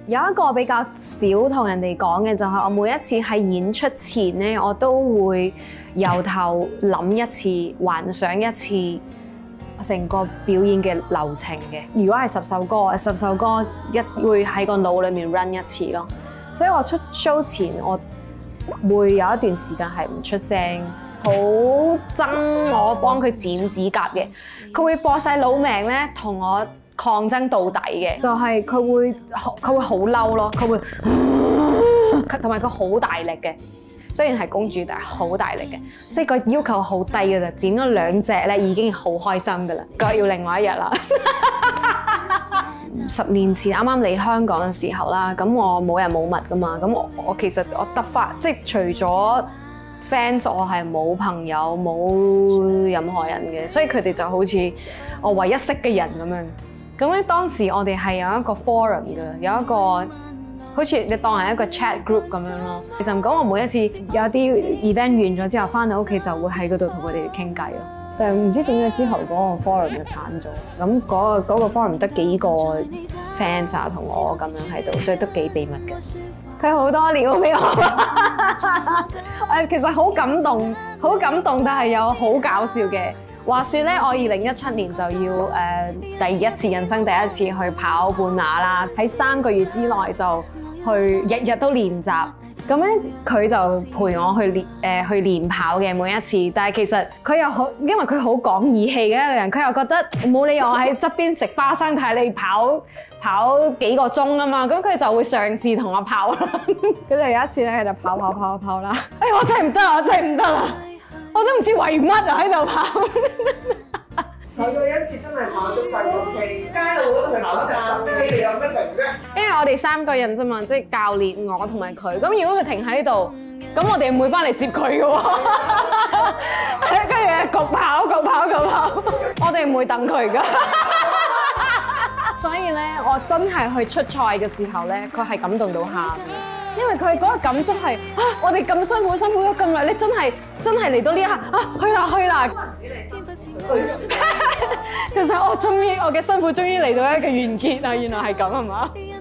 有一個比較少同人哋講嘅就係我每一次喺演出前咧，我都會由頭諗一次、幻想一次成個表演嘅流程嘅。如果係10首歌，10首歌會喺個腦裡面 run 一次咯。所以我出 show 前，我會有一段時間係唔出聲，好憎我幫佢剪指甲嘅，佢會播晒老命咧，同我抗爭到底嘅，就係佢會好嬲咯，佢會同埋佢好大力嘅，雖然係公主，但係好大力嘅，即係個要求好低嘅咋，剪咗2隻咧已經好開心㗎啦，佢要另外一日啦。10年前啱啱嚟香港嘅時候啦，咁我冇人冇物㗎嘛，咁我其實我得返，即係除咗 fans， 我係冇朋友冇任何人嘅，所以佢哋就好似我唯一識嘅人咁樣。咁咧當時我哋係有一個 forum 嘅，有一個好似你當係一個 chat group 咁樣咯。其實唔講，我每一次有啲 event 完咗之後，翻到屋企就會喺嗰度同佢哋傾偈咯。但係唔知點解之後嗰個 forum 就鏟咗，咁嗰個 forum 得幾個 fans 啊同我咁樣喺度，所以都幾秘密嘅。佢好多料俾我，其實好感動，好感動，但係又好搞笑嘅。話說咧，我2017年就要人生第一次去跑半馬啦，喺3個月之內就日日都練習。咁咧佢就陪我去練跑嘅每一次，但係其實佢又好，因為佢好講義氣嘅一個人，佢又覺得冇理由我喺側邊食花生睇你跑幾個鐘啊嘛，咁佢就會嘗試同我跑啦。佢就有一次咧，佢就跑啦，我真係唔得啦，真係唔得啦，我都唔知為乜啊喺度跑。 試過一次真係跑足晒10K，街路嗰度去跑成10K，你有乜停啫？ 因為我哋3個人啫嘛，即係教練我同埋佢。咁如果佢停喺度，咁我哋唔會翻嚟接佢嘅喎。跟住焗跑，我哋唔會等佢㗎。所以咧，我真係去出賽嘅時候咧，佢係感動到喊。因為佢嗰個感觸係我哋咁辛苦咗咁耐，你真係嚟到呢一刻去啦！其實我嘅辛苦終於嚟到一個完結啦，原來係咁係嘛？